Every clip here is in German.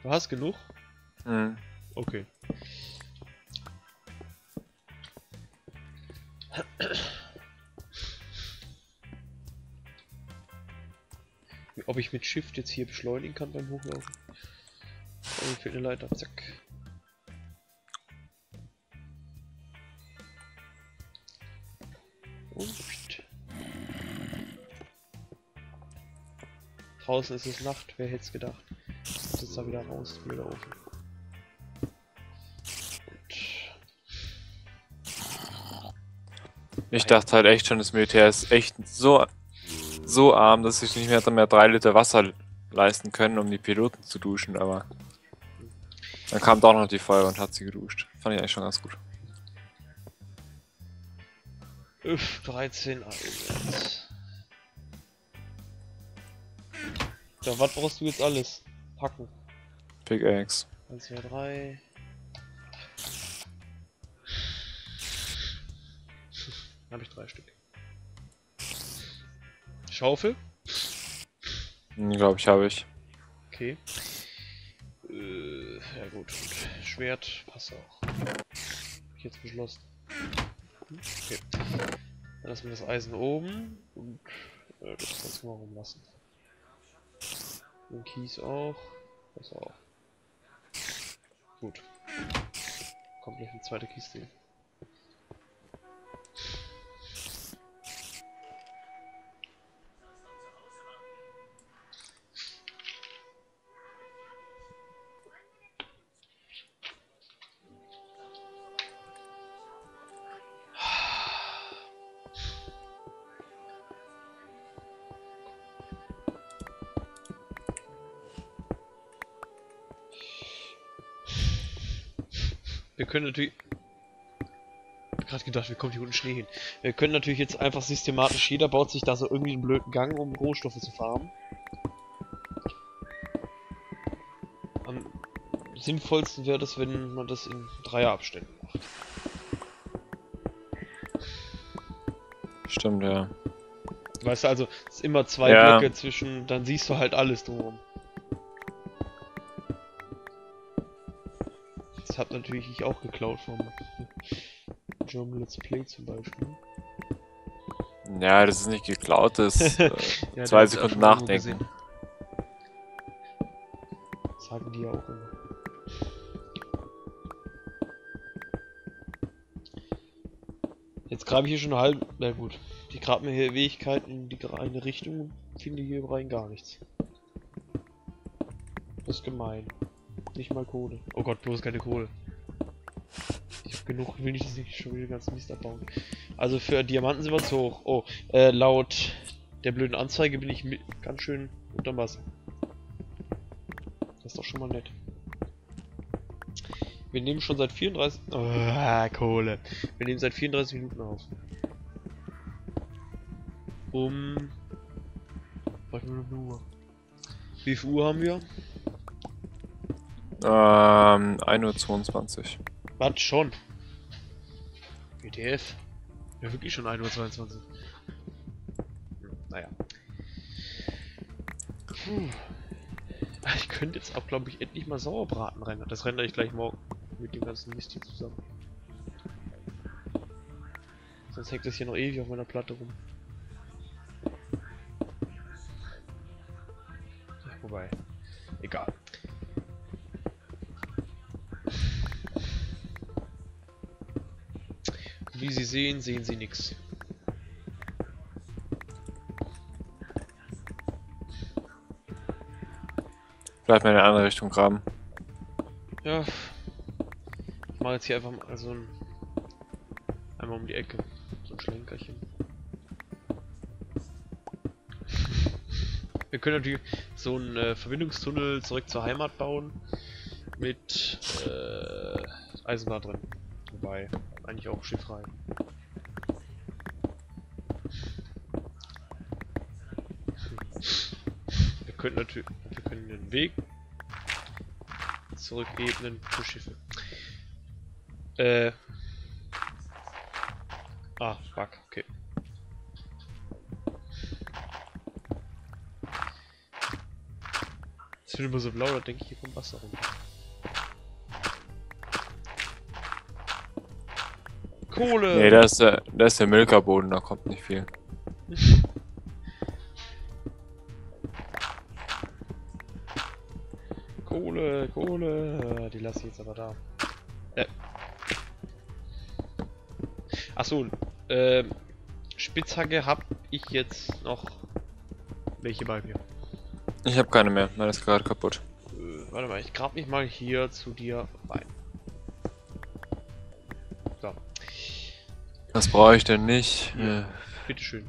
Du hast genug? Hm. Okay. Ob ich mit Shift jetzt hier beschleunigen kann beim Hochlaufen? Oh, mir fehlt eine Leiter. Zack. Und draußen ist es Nacht, wer hätte es gedacht? Jetzt ist da wieder raus, blöder Ofen. Ich dachte halt echt schon, das Militär ist echt so arm, dass sich nicht mehr 3 Liter Wasser leisten können, um die Piloten zu duschen, aber dann kam doch noch die Feuerwehr und hat sie geduscht. Fand ich eigentlich schon ganz gut. 13 1. So, was brauchst du jetzt alles? Packen. Pickaxe. 1, 2, 3. Habe ich 3 Stück. Schaufel? Glaube ich, habe ich. Okay. Ja gut. Schwert passt auch. Hab ich jetzt beschlossen. Okay. Dann lassen wir das Eisen oben und das kannst du mal rumlassen. Den Kies auch. Das auch. Gut. Kommt gleich eine zweite Kiste hin. Wir können natürlich... Ich hab gerade gedacht, wie kommt hier unten Schnee hin? Wir können natürlich jetzt einfach systematisch, jeder baut sich da so irgendwie einen blöden Gang, um Rohstoffe zu farmen. Am sinnvollsten wäre das, wenn man das in Dreierabständen macht. Stimmt, ja. Weißt du, also es ist immer 2 Ja. Blöcke zwischen, dann siehst du halt alles drumherum. Das hat natürlich ich auch geklaut vom German Let's Play zum Beispiel. Ja, das ist nicht geklaut, das ist Ja, 2 Sekunden nachdenken. Sagen die ja auch immer. Jetzt grabe ich hier schon eine halbe... Na gut. Ich grabe mir hier Ewigkeiten in die eine Richtung und finde hier rein gar nichts. Das ist gemein. Nicht mal Kohle. Oh Gott, bloß keine Kohle. Ich hab genug, will nicht, dass ich schon wieder den ganzen Mist abbauen. Also für Diamanten sind wir zu hoch. Oh, laut der blöden Anzeige bin ich ganz schön unter Wasser. Das ist doch schon mal nett. Wir nehmen schon seit 34... Oh, Kohle. Wir nehmen seit 34 Minuten auf. Warte mal, nur. Wie viel Uhr haben wir? 1:22 Uhr. Was schon? WTF? Ja, wirklich schon 1:22 Uhr. Naja. Puh. Ich könnte jetzt auch, glaube ich, endlich mal Sauerbraten rein. Das rendere ich gleich morgen mit dem ganzen Mist hier zusammen. Sonst hängt das hier noch ewig auf meiner Platte rum. Ja, wobei, egal. Wie Sie sehen, sehen Sie nichts. Vielleicht mal in eine andere Richtung graben. Ja. Ich mache jetzt hier einfach mal so ein... Einmal um die Ecke. So ein Schlenkerchen. Wir können natürlich so einen Verbindungstunnel zurück zur Heimat bauen. Mit Eisenbahn drin. Wobei, eigentlich auch schiffrei. Wir können den Weg zurück ebnen für Schiffe. Fuck, okay. Es wird immer so blau, da denke ich, hier kommt Wasser runter. Kohle! Nee, da ist der Milka-Boden, da kommt nicht viel. Kohle, Kohle. Die lasse ich jetzt aber da. Achso, Spitzhacke hab ich jetzt noch welche bei mir. Ich habe keine mehr, meine ist gerade kaputt. Warte mal, ich grab mich mal hier zu dir rein. So. Das brauche ich denn nicht. Hier. Bitteschön.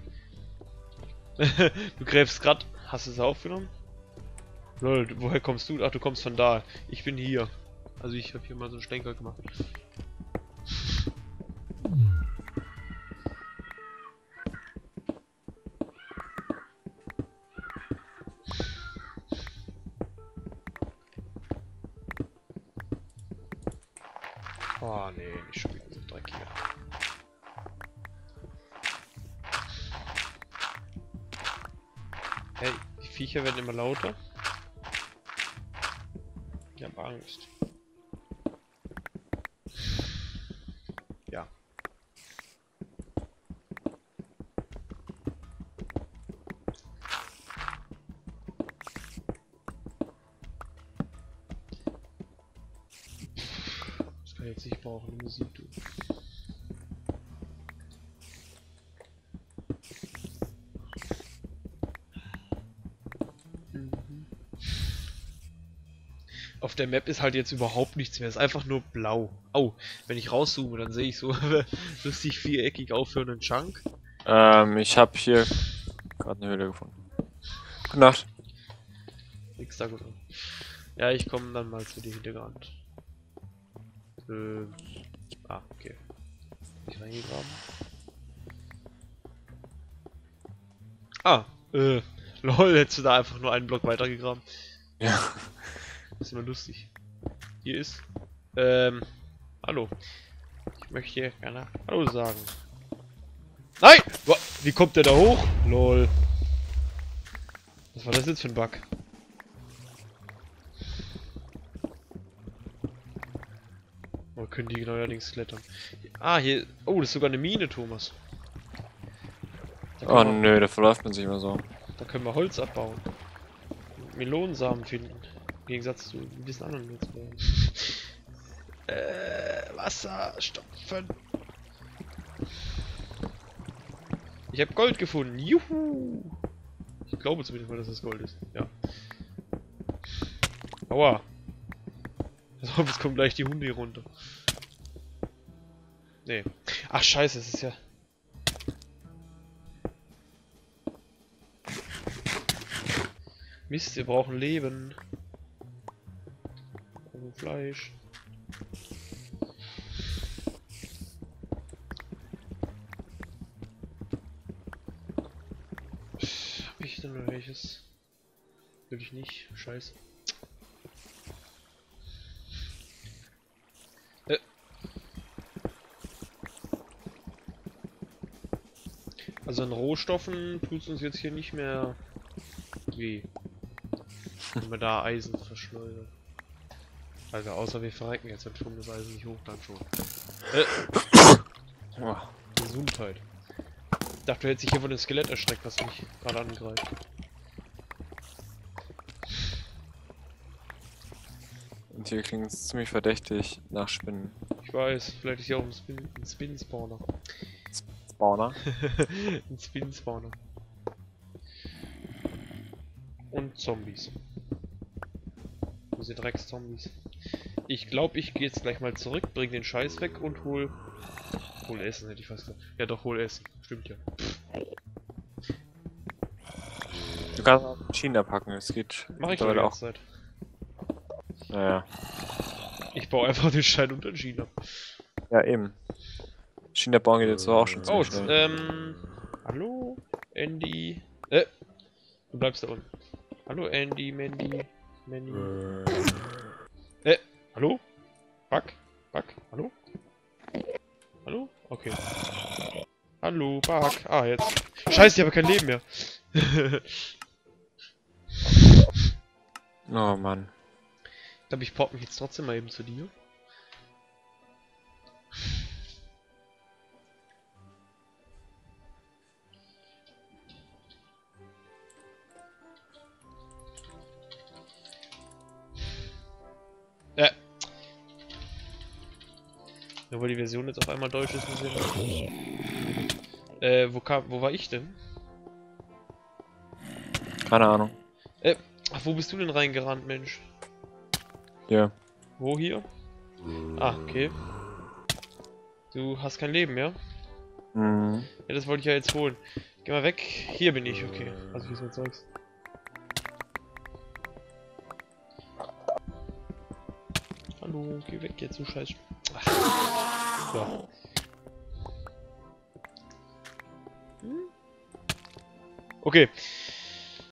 Du gräbst grad. Hast du es aufgenommen? Lol, woher kommst du? Ach, du kommst von da. Ich bin hier. Also ich habe hier mal so einen Stenker gemacht. Oh nee, nicht schon wieder so ein Dreck hier. Hey, die Viecher werden immer lauter. Ich hab Angst. Ja. Das kann ich jetzt nicht brauchen, die Musik, du. Auf der Map ist halt jetzt überhaupt nichts mehr, es ist einfach nur blau. Au, wenn ich rauszoome, dann sehe ich so lustig viereckig aufhörenden Chunk. Ich habe hier gerade eine Höhle gefunden. Gute Nacht. Nix da gut. Ja, ich komme dann mal zu dir Hintergrund. Okay. Nicht reingegraben. Lol, hättest du da einfach nur einen Block weitergegraben. Ja. Das ist immer lustig. Hier ist, hallo. Ich möchte hier gerne Hallo sagen. Nein! Wie kommt der da hoch? Lol. Was war das jetzt für ein Bug? Oh, können die neuerdings klettern. Ah, hier. Oh, das ist sogar eine Mine, Thomas. Oh nö, da verläuft man sich immer so. Da können wir Holz abbauen. Melonensamen finden. Im Gegensatz zu diesen anderen jetzt. Wasser stopfen. Ich habe Gold gefunden. Juhu! Ich glaube zumindest mal, dass es Gold ist. Ja. Aua. Also, es kommen gleich die Hunde hier runter. Nee. Ach scheiße, es ist ja... Mist, wir brauchen Leben. Und Fleisch. Hab ich denn noch welches? Will ich nicht. Scheiße. Also an Rohstoffen tut es uns jetzt hier nicht mehr weh. Wenn wir da Eisen verschleudern. Also außer wir verrecken jetzt, dann tun das Eisen nicht hoch, dann schon. Gesundheit. Ich dachte, du hättest dich hier von dem Skelett erschreckt, was mich gerade angreift. Und hier klingt es ziemlich verdächtig nach Spinnen. Ich weiß, vielleicht ist hier auch ein Spin-Spawner. Spawner? Ein Spin-Spawner. Und Zombies. Diese Drecks-Zombies. Ich glaube, ich gehe jetzt gleich mal zurück, bring den Scheiß weg und hol Essen, hätte ich fast gesagt. Ja doch, hol Essen. Stimmt ja. Du kannst auch China packen, es geht. Mach ich aber auch. Zeit. Naja. Ich baue einfach den Stein unter den China. Ja, eben. China bauen geht jetzt auch schon ziemlich schnell. Hallo? Andy? Du bleibst da unten. Hallo Andy, Mandy. Hallo? Bug? Hallo? Hallo? Okay. Hallo, Bug. Ah, jetzt. Scheiße, ich habe kein Leben mehr. Oh Mann. Ich glaube, ich pop mich jetzt trotzdem mal eben zu dir. Nur weil die Version jetzt auf einmal deutsch ist, muss ich wo war ich denn? Keine Ahnung. Ach, wo bist du denn reingerannt, Mensch? Ja. Wo hier? Ah, okay. Du hast kein Leben mehr? Mhm. Ja, das wollte ich ja jetzt holen. Geh mal weg. Hier bin ich, okay. Also, wie du es sagst. Hallo, geh weg jetzt, du Scheiß. Ach. So. Okay.